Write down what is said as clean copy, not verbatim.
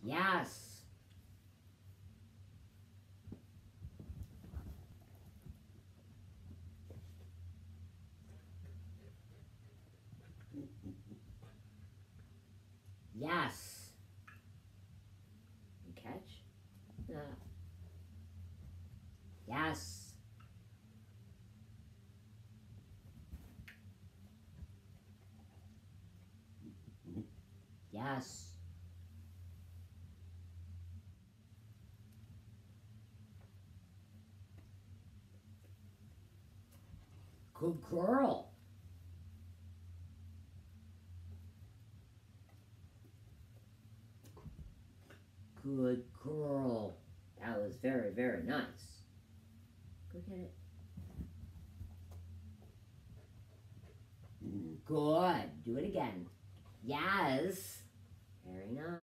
Yes. Yes. You catch? Yes. Yes. Good girl. Good girl. That was very, very nice. Go get it. Good. Do it again. Yes. Very nice.